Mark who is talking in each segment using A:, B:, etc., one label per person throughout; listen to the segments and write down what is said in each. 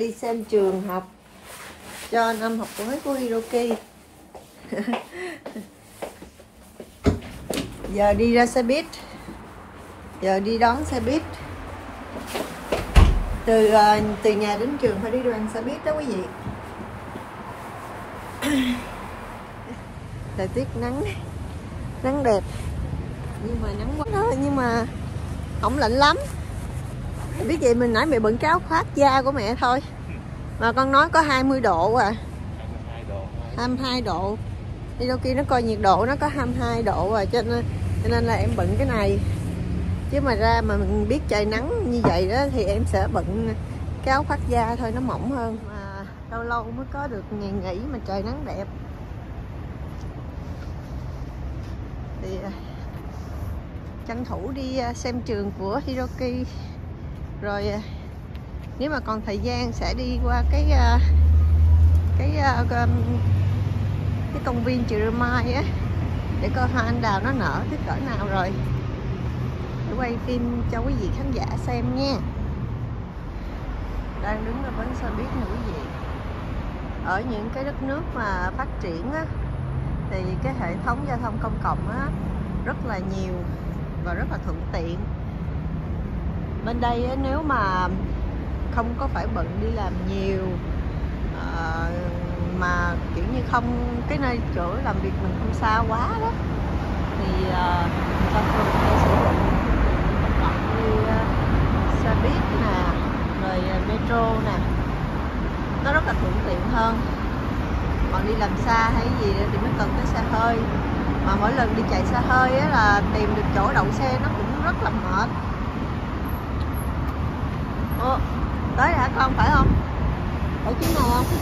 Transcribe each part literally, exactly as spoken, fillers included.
A: đi xem trường học cho năm học mới của Hiroki. Giờ đi ra xe buýt, giờ đi đón xe buýt. Từ uh, từ nhà đến trường phải đi bằng xe buýt đó quý vị. Thời tiết nắng nắng đẹp, nhưng mà nắng quá đó, nhưng mà không lạnh lắm. Biết vậy mình nãy mẹ bận cái áo khoác da của mẹ thôi mà con nói có hai mươi độ à. hai mươi hai độ. Đi đâu kia nó coi nhiệt độ nó có hai mươi hai độ à, cho nên cho nên là em bận cái này. Chứ mà ra mà mình biết trời nắng như vậy đó thì em sẽ bận cái áo khoác da thôi, nó mỏng hơn. Mà lâu lâu mới có được ngày nghỉ mà trời nắng đẹp. Thì tranh thủ đi xem trường của Hiroki. Rồi nếu mà còn thời gian sẽ đi qua cái cái cái, cái công viên Chữ Mai á, để coi hoa anh đào nó nở tới cỡ nào rồi, để quay phim cho quý vị khán giả xem nha. Đang đứng ở bến xe buýt nè quý vị. Ở những cái đất nước mà phát triển á, thì cái hệ thống giao thông công cộng á rất là nhiều và rất là thuận tiện. Bên đây á, nếu mà không có phải bận đi làm nhiều, à, mà kiểu như không, cái nơi chỗ làm việc mình không xa quá đó, thì uh, người ta thường hay sử dụng công cộng như uh, xe buýt nè, rồi uh, metro nè, nó rất là thuận tiện hơn. Còn đi làm xa hay gì thì mới cần cái xe hơi, mà mỗi lần đi chạy xe hơi á là tìm được chỗ đậu xe nó cũng rất là mệt. Ồ, tới hả con, phải không? Ở chuyến này không?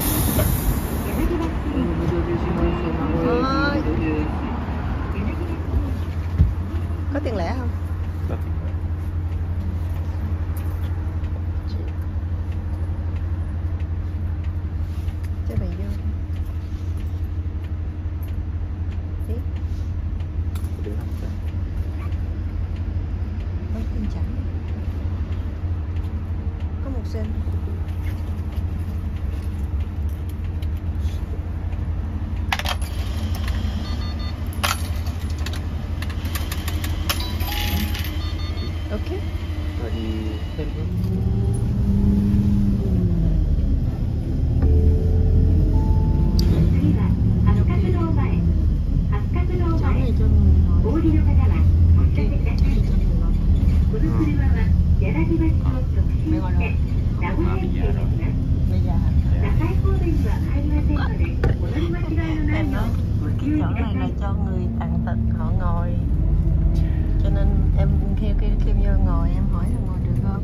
A: Ờ, có tiền lẻ không? Cho mày vô. Tiếp. Có tiền chẳng. Có một sen. Ok.
B: Rồi đi thêm bước.
A: Em nói cái chỗ này là cho người tàn tật họ ngồi, cho nên em kêu kêu kêu vô ngồi, em hỏi là ngồi được không?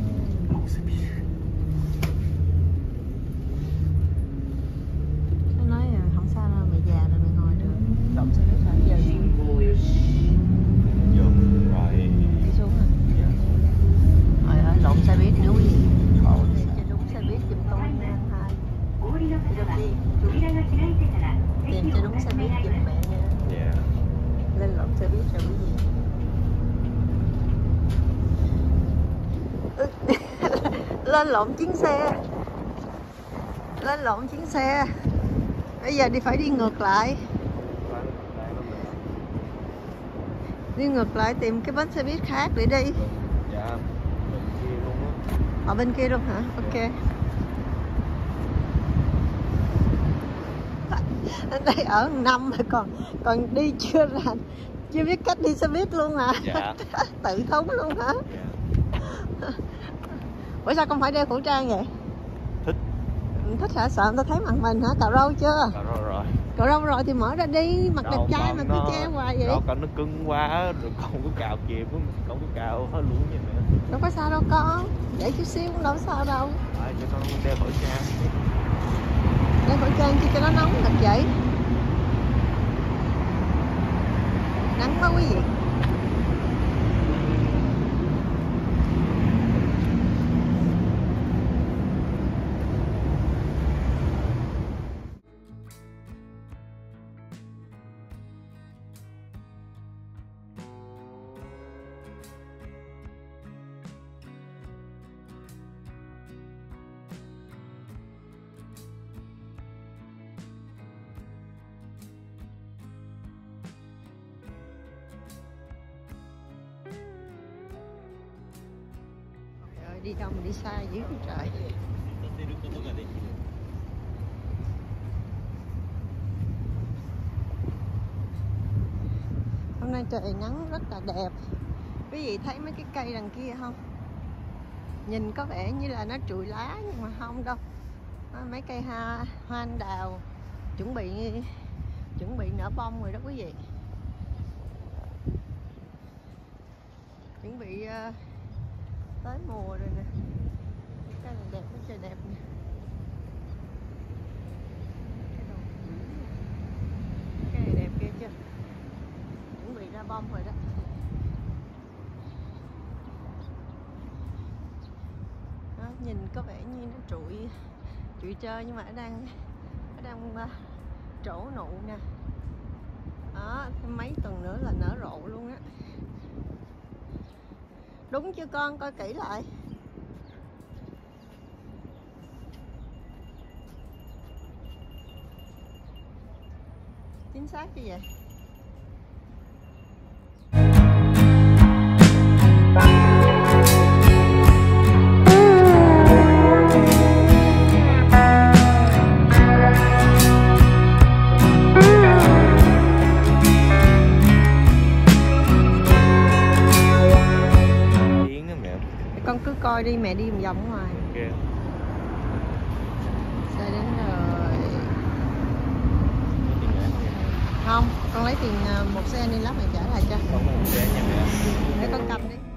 A: Nó nói là không sao đâu, mày già rồi mày ngồi được. Động xe buýt hả? Giờ xuống rồi. Đi xuống hả? Rồi ở lộn xe buýt nữa quý vị. Tìm cho đúng xe buýt giùm tôi nha anh hai. Tìm cho đúng xe buýt giùm mẹ nha. Lên lộn xe buýt rồi quý vị. Lên lộn chuyến xe. Lên lộn chuyến xe. Bây giờ đi phải đi ngược lại. Đi ngược lại tìm cái bến xe buýt khác để đi.
B: Dạ, bên kia luôn á.
A: Ở bên kia luôn hả? Ok. Ở đây ở năm mà còn còn đi chưa ra, chưa biết cách đi xe buýt luôn hả?
B: Dạ.
A: Tự thúng luôn hả?
B: Dạ.
A: Ủa sao không phải đeo khẩu trang vậy?
B: Thích.
A: Thích hả? Sợ người ta thấy mặt mình hả? Cạo râu chưa?
B: Cạo râu rồi.
A: Cạo râu rồi thì mở ra đi, mặt đẹp trai mà cứ che hoài vậy.
B: Đó, còn nó cứng quá rồi không có cạo kịp, không có cạo hết luôn vậy nữa.
A: Đâu có sao đâu con, để chút xíu cũng đâu có sao đâu.
B: À, cho con đeo khẩu trang.
A: Đeo khẩu trang chi cho nó nóng thật vậy? Nắng quá quý vị. đi đâu mà đi xa dữ trời. Hôm nay trời nắng rất là đẹp. Quý vị thấy mấy cái cây đằng kia không? Nhìn có vẻ như là nó trụi lá nhưng mà không đâu. Mấy cây hoa, hoa anh đào chuẩn bị chuẩn bị nở bông rồi đó quý vị. Chuẩn bị uh, tới mùa rồi nè. Cây này đẹp, cái trời đẹp nè. Cây này đẹp kia chưa? Chuẩn bị ra bông rồi đó. Đó, nhìn có vẻ như nó trụi trụi chơi nhưng mà nó đang nó đang uh, trổ nụ nè. Đó, mấy tuần nữa là nở rộ luôn á. Đúng chưa con? Coi kỹ lại. Chính xác như vậy. Con cứ coi đi, mẹ đi vòng vòng ngoài.
B: Okay.
A: Xe đến rồi. Không, con lấy tiền một xe đi lắp mẹ trả lại cho.
B: Không, một xe nha mẹ.
A: Để con cầm đi.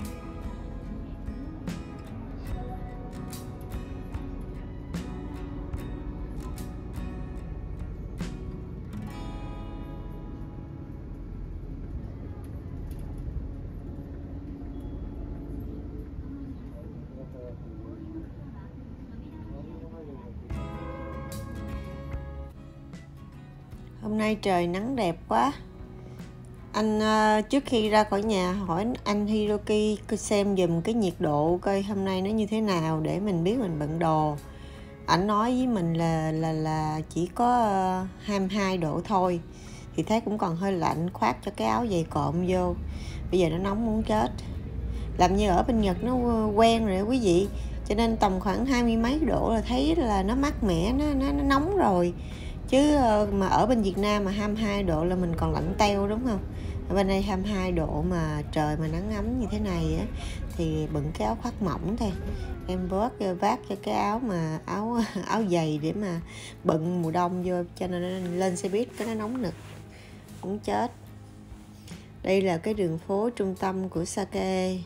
A: Hôm nay trời nắng đẹp quá. Anh uh, trước khi ra khỏi nhà hỏi anh Hiroki xem dùm cái nhiệt độ coi hôm nay nó như thế nào để mình biết mình bận đồ. Anh nói với mình là là là chỉ có uh, hai mươi hai độ thôi. Thì thấy cũng còn hơi lạnh, khoác cho cái áo dày cộm vô. Bây giờ nó nóng muốn chết. Làm như ở bên Nhật nó quen rồi quý vị. Cho nên tầm khoảng hai mươi mấy độ là thấy là nó mát mẻ, nó nó, nó nóng rồi. Chứ mà ở bên Việt Nam mà hai mươi hai độ là mình còn lạnh teo đúng không? Ở bên đây hai mươi hai độ mà trời mà nắng ấm như thế này á thì bận cái áo khoác mỏng thôi. Em vớt vác cho cái áo mà áo áo dày để mà bận mùa đông vô cho nên lên xe buýt cái nó nóng nực. Muốn chết. Đây là cái đường phố trung tâm của Sake.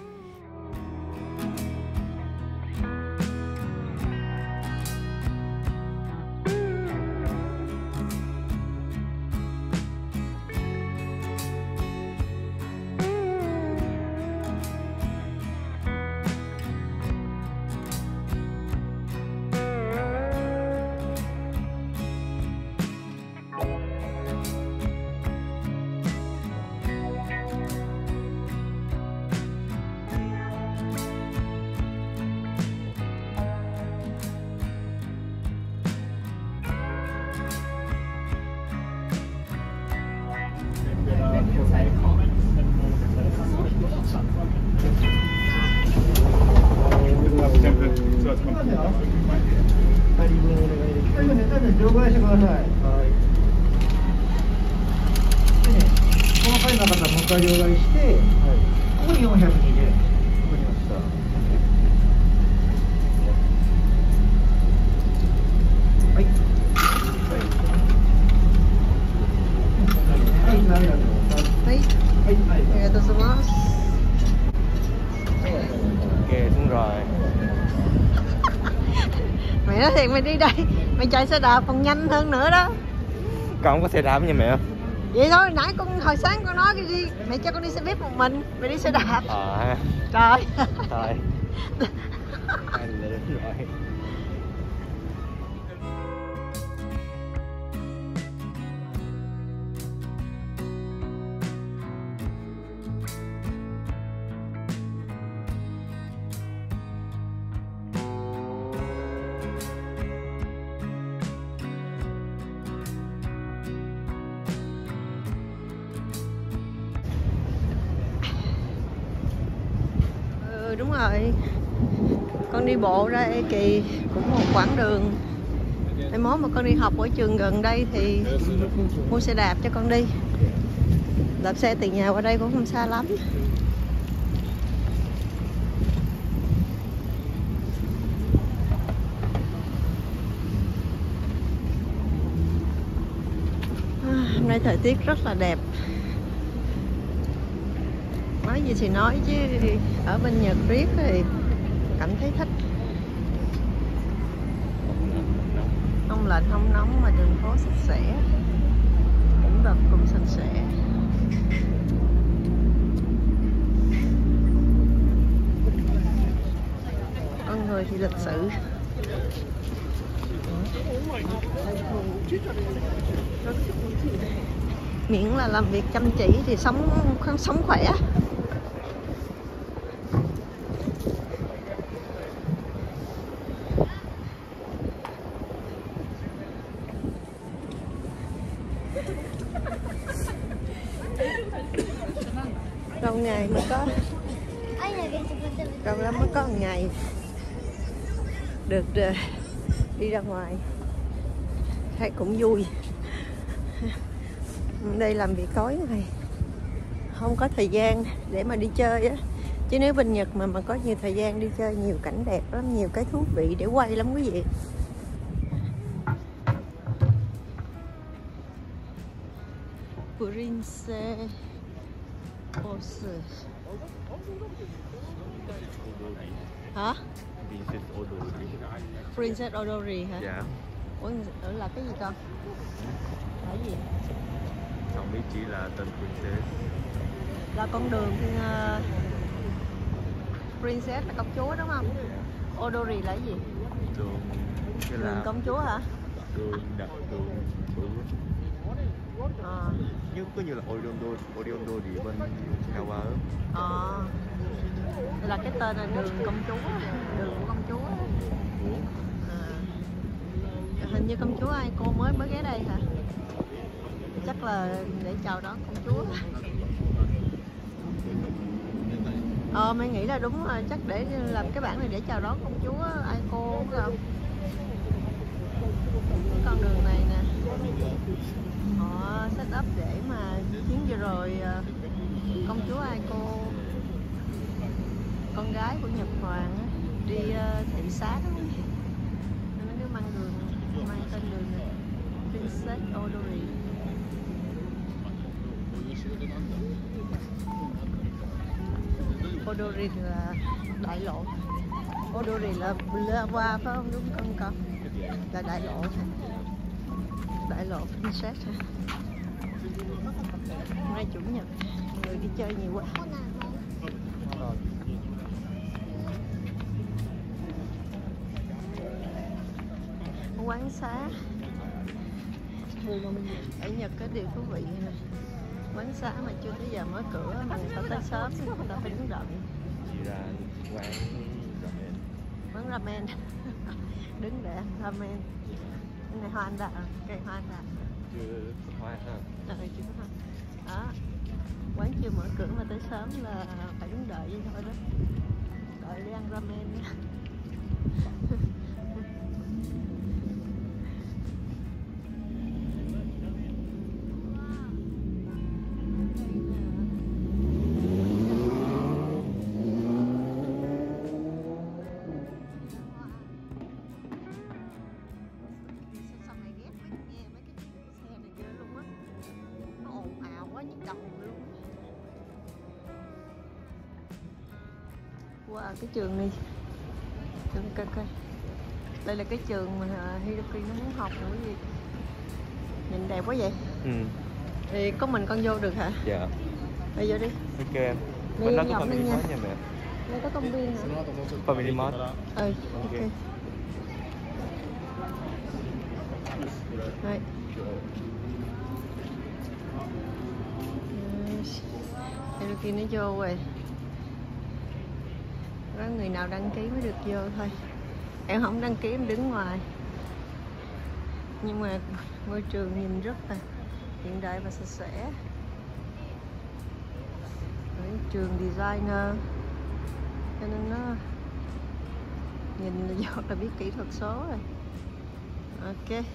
A: Mẹ nói thiệt mày đi đây, mày chạy xe đạp còn nhanh hơn nữa đó.
B: Con không có xe đạp nha mẹ.
A: Vậy thôi, nãy con hồi sáng con nói cái đi, mẹ cho con đi xe buýt một mình, mày đi xe đạp.
B: Ờ.
A: Trời.
B: Trời. Hai lượt rồi.
A: Đúng rồi, Con đi bộ ra Ê Kỳ cũng một quãng đường. Mai mốt mà con đi học ở trường gần đây thì mua xe đạp cho con đi. Đạp xe từ nhà qua đây cũng không xa lắm. Hôm nay thời tiết rất là đẹp. Nói gì thì nói chứ ở bên Nhật riết thì cảm thấy thích. Không lạnh không nóng mà đường phố sạch sẽ, cảnh vật cũng sạch sẽ. Con người thì lịch sự. Miễn là làm việc chăm chỉ thì sống sống khỏe. Lâu ngày mới có, lâu lắm mới có một ngày được đi ra ngoài, thấy cũng vui. Đây làm việc tối này không có thời gian để mà đi chơi á, chứ nếu bên Nhật mà mà có nhiều thời gian đi chơi, nhiều cảnh đẹp lắm, nhiều cái thú vị để quay lắm quý vị. Princess Ose. Hả?
B: Princess Odori.
A: Princess Odori hả?
B: Dạ.
A: Ủa là cái gì con? Là cái gì?
B: Không biết, chỉ là tên Princess.
A: Là con đường uh, Princess là công chúa đúng không? Odori là cái gì?
B: Đường cái
A: Đường
B: là
A: công chúa hả?
B: đường đặt đường bự.
A: À.
B: Nhưng có như là Oriondo, Oriondo thì bên Kawa.
A: À. Là cái tên là đường công chúa, đường của công chúa. À. Hình như công chúa ai cô mới mới ghé đây hả? Chắc là để chào đón công chúa. Ờ, Mai nghĩ là đúng rồi, chắc để làm cái bảng này để chào đón công chúa ai cô phải không? Con đường này nè, họ set up để mà chuyến vừa rồi công chúa ai cô, con gái của Nhật Hoàng đi thị sát, nó cứ mang đường, mang tên đường này, Princess Odori. Odori là đại lộ, Odori là qua phải không, đúng không con? Là đại lộ, đại lộ Princess. Hôm nay chủ nhật, người đi chơi nhiều quá. Quán xá ở Nhật có điều thú vị này. Quán xá mà chưa tới giờ mở cửa mà người ta tới sớm, người ta phải đứng đợi.
B: Chỉ là quán ramen.
A: Quán ramen. Đứng để ăn ramen. Cái này hoa anh đào, cây hoa anh đào.
B: Chưa có hoa ha.
A: Ờ, chưa có hoa. Đó. Quán chưa mở cửa mà tới sớm là phải đứng đợi vậy thôi đó. Đợi đi ăn ramen. Wow, cái trường này trường coi coi, đây là cái trường mà Hiroki nó muốn học nữa gì, nhìn đẹp quá vậy.
B: Ừ.
A: Thì có mình con vô được hả?
B: Dạ.
A: Bây vô đi.
B: Ok em. Bên đó có Family Mart nha mẹ.
A: Đây có công viên hả?
B: Family Mart.
A: Ừ, ok. Đây. Hiroki nó vô rồi. Có người nào đăng ký mới được vô thôi. Em không đăng ký, em đứng ngoài. Nhưng mà ngôi trường nhìn rất là hiện đại và sạch sẽ. Ở trường designer cho nên nó Nhìn là do là biết kỹ thuật số rồi. Ok.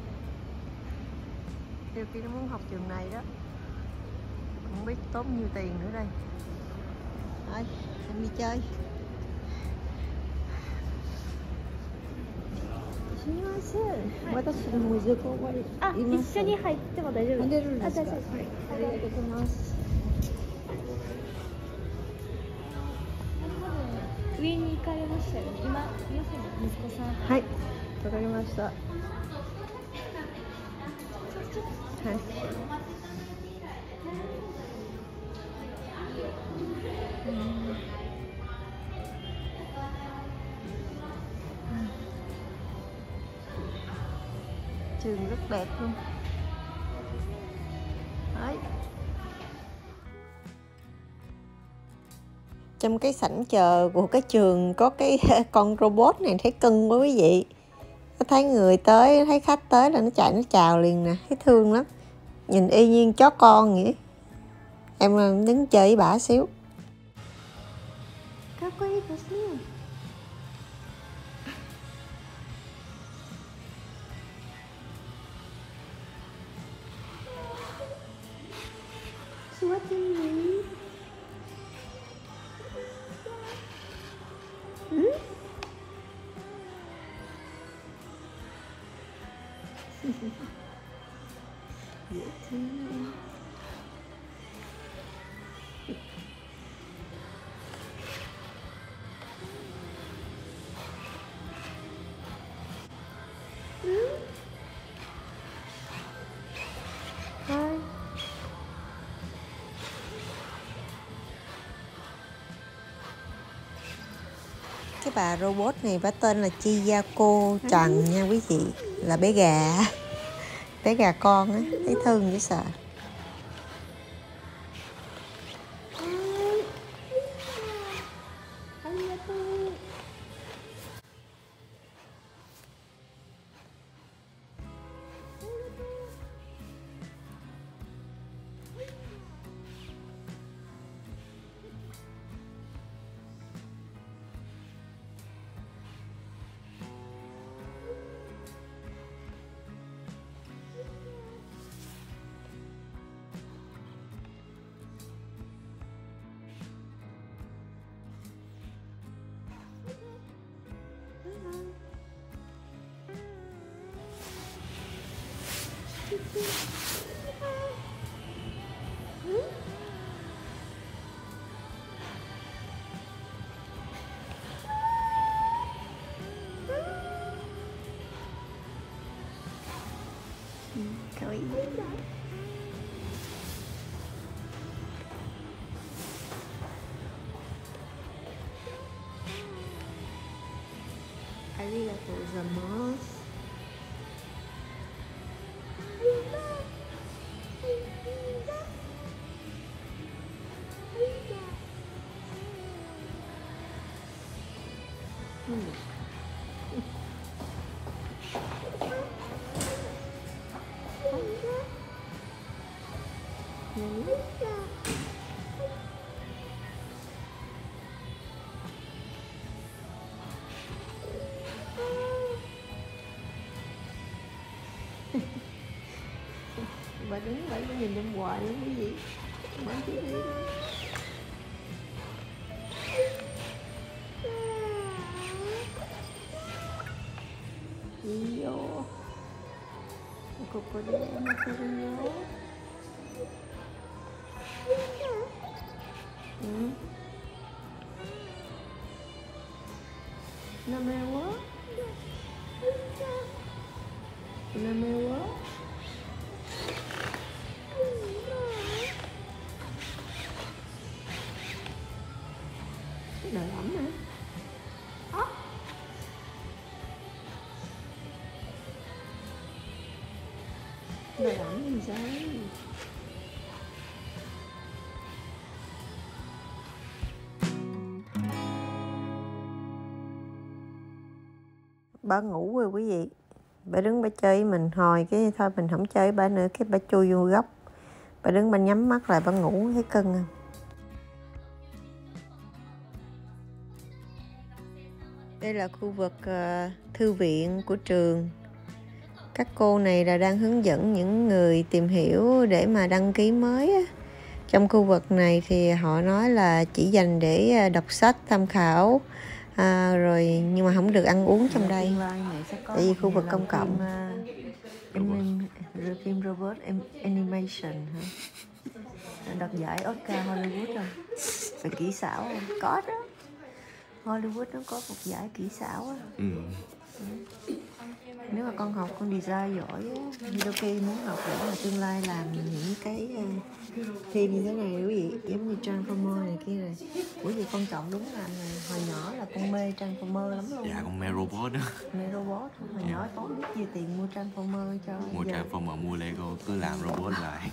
A: Điều khi nó muốn học trường này đó, không biết tốn nhiêu tiền nữa đây. Thôi, em đi chơi.
C: あ、一緒に入っても大丈夫ですか？あ、大丈夫です。ありがとうございます。上に行かれましたよね。今、いますよね、息子さん。
A: はい、わかりました。はい。Trường rất đẹp luôn. Đấy. Trong cái sảnh chờ của cái trường có cái con robot này, thấy cưng quá quý vị. Nó thấy người tới, thấy khách tới là nó chạy nó chào liền nè, thấy thương lắm. Nhìn y nhiên chó con vậy. Em đứng chơi với bả xíu. Dễ thương. Thôi. Cái bà robot này bà tên là Chiyako Trần nha quý vị, là bé gà. Bé gà con á, thấy thương dễ sợ. Thôi. Arigatou gozaimasu. Hmm. Bà đứng vậy bà nhìn em hoài luôn cái gì bà chỉ đi đó. Đi vô cục của đi em đi vô. Ừ. Nó mê quá. Nó mê quá. Đời ẩm hả? Ốc. Đời ẩm thì sao? Bà ngủ rồi quý vị. Bà đứng bà chơi với mình hồi cái thôi mình không chơi với bà nữa, cái bà chui vô góc. Bà đứng bà nhắm mắt lại bà ngủ, thấy cưng không? Đây là khu vực uh, thư viện của trường. Các cô này là đang hướng dẫn những người tìm hiểu để mà đăng ký mới á. Trong khu vực này thì họ nói là chỉ dành để đọc sách, tham khảo, à, rồi nhưng mà không được ăn uống trong đây. Tại vì khu vực công cộng. Phim, uh, phim robot animation hả? Đoạt giải Oscar Hollywood không? Về kỹ xảo không? Có đó. Hollywood nó có một giải kỹ xảo á. Ừ. Ừ. Nếu mà con học con design giỏi á, Hiroki muốn học để mà tương lai làm những cái uh, phim như thế này quý vị, giống như Transformer này kia này. Bởi vì con chọn đúng là hồi nhỏ là con mê Transformer lắm luôn.
B: Dạ, con mê robot đó.
A: Mê robot, hồi yeah. nhỏ có biết gì tiền mua Transformer cho.
B: Mua giờ. Transformer, mua Lego, cứ làm robot lại.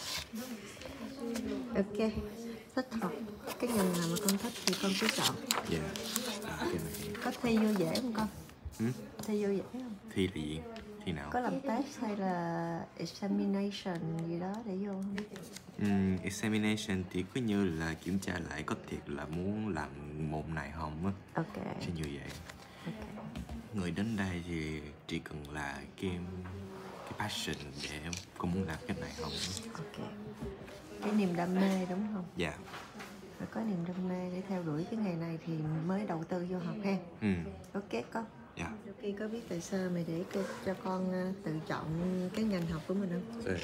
A: Ok, thích học cái ngành nào mà con thích thì con cứ chọn.
B: Dạ. À, cái này.
A: Có thi vô dễ không con?
B: Ừ?
A: Thi vô dễ không?
B: Thi là gì? Thi nào?
A: Có làm test hay là examination gì đó để vô không?
B: Um, examination thì có như là kiểm tra lại có thiệt là muốn làm môn này không á.
A: Ok.
B: Chỉ như vậy.
A: Okay.
B: Người đến đây thì chỉ cần là cái cái passion để con muốn làm cái này không.
A: Ok. Cái niềm đam mê đúng không?
B: Dạ.
A: Phải có niềm đam mê để theo đuổi cái nghề này thì mới đầu tư vô học ha.
B: Ừ.
A: Ok con.
B: Dạ.
A: Khi có biết tại sao mày để cho con tự chọn cái ngành học của mình không?
B: Ừ.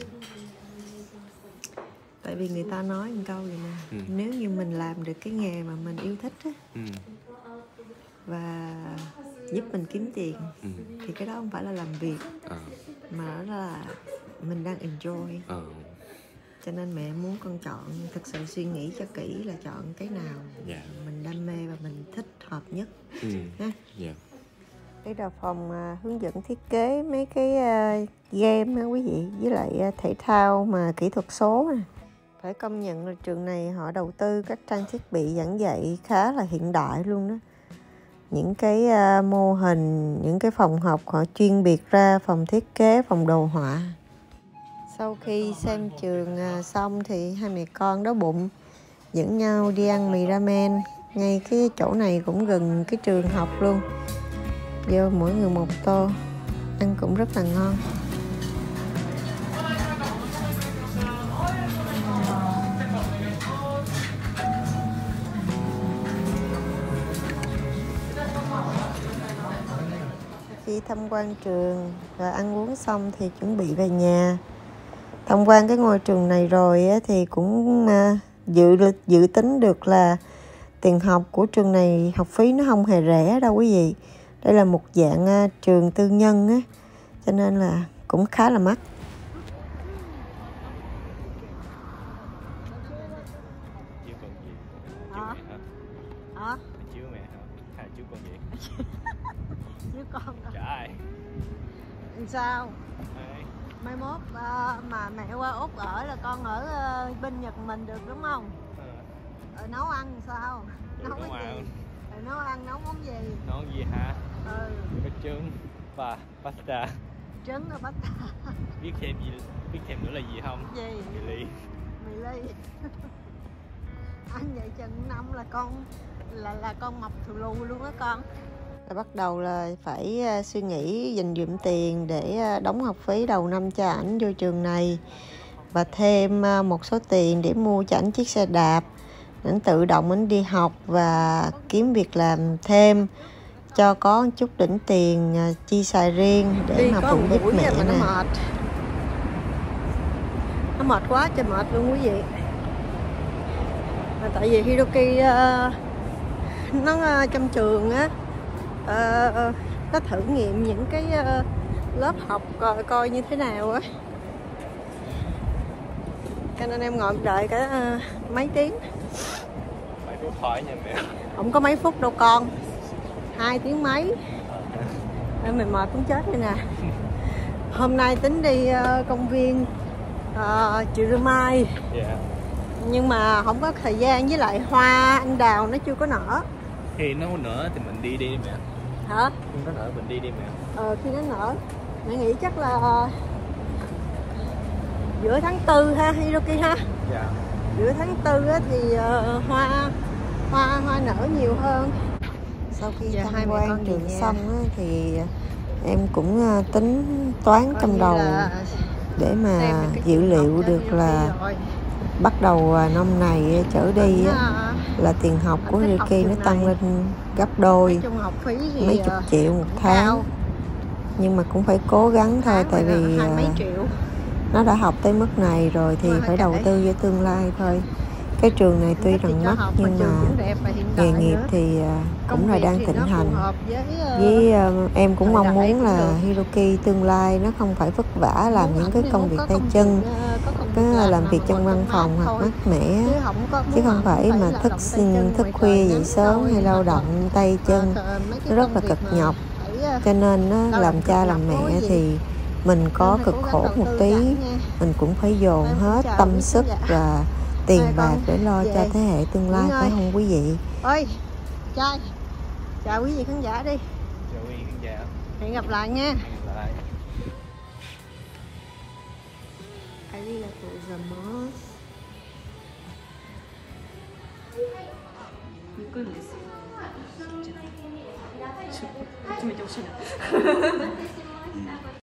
A: Tại vì người ta nói một câu vậy nè, ừ. Nếu như mình làm được cái nghề mà mình yêu thích á, ừ. và giúp mình kiếm tiền, ừ. thì cái đó không phải là làm việc, ừ. mà đó là mình đang enjoy. Ừ. Cho nên mẹ muốn con chọn, thực sự suy nghĩ cho kỹ là chọn cái nào yeah. mình đam mê và mình thích hợp nhất. Ừ. Ha? Yeah. Đây là phòng uh, hướng dẫn thiết kế mấy cái uh, game đó quý vị, với lại uh, thể thao mà kỹ thuật số này. Phải công nhận là trường này họ đầu tư các trang thiết bị giảng dạy khá là hiện đại luôn đó. Những cái uh, mô hình, những cái phòng học họ chuyên biệt ra, phòng thiết kế, phòng đồ họa. Sau khi xem trường uh, xong thì hai mẹ con đói bụng, dẫn nhau đi ăn mì ramen. Ngay cái chỗ này cũng gần cái trường học luôn. Vô mỗi người một tô, ăn cũng rất là ngon. Khi tham quan trường và ăn uống xong thì chuẩn bị về nhà. Tham quan cái ngôi trường này rồi thì cũng dự dự tính được là tiền học của trường này, học phí nó không hề rẻ đâu quý vị. Đây là một dạng uh, trường tư nhân á, cho nên là cũng khá là mắc.
B: Chiếu con gì?
A: Chiếu mẹ hả? Hả?
B: Chiếu mẹ hả? Hay chiếu con gì?
A: Chiếu con đó.
B: Trời.
A: Sao?
B: Hey.
A: Mai mốt uh, mà mẹ qua Úc ở là con ở uh, bên Nhật mình được đúng không? Ừ. Ờ, nấu ăn sao?
B: Được, nấu cái gì?
A: Rồi nấu ăn nấu món gì?
B: Nấu gì hả? Ừ. Có trứng và pasta.
A: Trứng và pasta.
B: Biết thêm gì, biết thêm nữa là gì không?
A: Gì?
B: Mì ly.
A: Mì ly. Ăn vậy chừng năm là con là là con mập thù lù luôn á con. Là bắt đầu là phải uh, suy nghĩ dành dụm tiền để uh, đóng học phí đầu năm cho ảnh vô trường này, và thêm uh, một số tiền để mua cho ảnh chiếc xe đạp. Ảnh tự động ảnh đi học và kiếm việc làm thêm cho có chút đỉnh tiền uh, chi xài riêng để đi mà phụ giúp mẹ nè. Nó mệt. Nó mệt quá trời mệt luôn quý vị. Mà tại vì Hiroki uh, nó uh, trong trường á, uh, nó thử nghiệm những cái uh, lớp học coi, coi như thế nào á. Cho nên em ngồi đợi cả uh, mấy tiếng.
B: Mấy phút thôi nha mẹ.
A: Không có mấy phút đâu con, hai tiếng mấy. Em mệt mệt cũng chết đây nè. Hôm nay tính đi uh, công viên uh, Chiều Mai. Yeah. Nhưng mà không có thời gian, với lại hoa anh đào nó chưa có nở.
B: Khi nó nở thì mình đi đi mẹ.
A: Hả?
B: Khi nó nở mình đi đi mẹ.
A: Ờ khi nó nở. Mẹ nghĩ chắc là giữa tháng tư ha Hiroki ha. Dạ. Giữa tháng tư á, thì uh, hoa hoa hoa nở nhiều hơn. sau khi
D: Giờ hai
A: tham
D: mẹ
A: quan
D: con
A: trường
D: về nhà.
A: xong á, thì em cũng à, tính toán
D: Coi
A: trong
D: như
A: đầu
D: là
A: để
D: xem
A: mà
D: được cái
A: dữ
D: trường học
A: liệu
D: cho
A: được
D: Hiroki
A: là
D: rồi.
A: bắt đầu à, năm này trở đi
D: Ảnh,
A: á,
D: à,
A: là tiền học
D: ảnh
A: của
D: thích học
A: Hiroki nó
D: trường
A: tăng
D: này.
A: lên gấp
D: Nói
A: đôi,
D: chung học phí thì
A: mấy chục
D: ờ,
A: triệu một
D: cũng
A: tháng.
D: cao.
A: Nhưng mà cũng phải cố gắng thôi,
D: Tháng
A: tại
D: phải là
A: vì
D: hai mấy
A: à,
D: triệu.
A: nó đã học tới mức này rồi thì
D: Mà
A: phải đầu
D: kệ.
A: tư cho tương lai thôi. Cái trường này
D: Em
A: tuy
D: thích thì
A: rằng
D: cho
A: mắc
D: học, mà
A: nhưng
D: trường
A: mà
D: cũng đẹp và hiện
A: nghề
D: đại
A: nghiệp
D: nữa.
A: thì à, cũng
D: Công
A: là
D: việc
A: đang
D: thì
A: thịnh
D: nó phù
A: hành.
D: hợp với, ờ,
A: Với à, em cũng
D: thời
A: mong
D: đại
A: muốn
D: cũng
A: là
D: được.
A: Hiroki tương lai nó không phải vất vả làm
D: Muốn
A: những
D: ảnh
A: cái
D: thì
A: công
D: muốn
A: việc
D: có
A: tay
D: công
A: chân,
D: việc, ờ, có công việc
A: có
D: làm
A: làm
D: mà
A: việc
D: mà
A: trong
D: ngồi
A: văn
D: trong
A: phòng
D: mát
A: hoặc
D: thôi.
A: mát mẻ,
D: Chứ không có
A: chứ
D: muốn
A: không
D: ảnh
A: phải mà
D: lao
A: thức
D: động tay chân
A: thức
D: ngoài
A: khuya
D: trời
A: dậy
D: nắng
A: sớm
D: thôi,
A: hay lao
D: hoặc là,
A: động tay
D: ờ,
A: chân,
D: mấy cái
A: nó rất
D: công
A: là
D: việc
A: cực
D: mà
A: nhọc.
D: phải, ờ,
A: Cho nên á,
D: lao
A: làm
D: động
A: cha
D: cực
A: làm
D: nhọc quá
A: mẹ
D: quý vị.
A: thì mình có
D: Nên phải
A: cực
D: cố gắng
A: khổ
D: đầu
A: một
D: tư cho
A: tí,
D: ảnh nha.
A: mình cũng phải dồn
D: Em cũng
A: hết
D: chào
A: tâm
D: quý
A: sức
D: khán giả.
A: và tiền
D: Hai
A: bạc
D: con
A: để lo
D: về
A: cho thế hệ tương
D: nghỉ
A: lai,
D: ngơi.
A: phải không quý vị?
D: Ôi, trai, chào quý vị khán giả đi.
B: Chào quý vị khán giả.
D: Hẹn gặp lại nha.
B: Hẹn gặp lại.
D: Arigatou gozaimasu.
E: 抜くんですよ。ちょっとこっち向いてほしいな。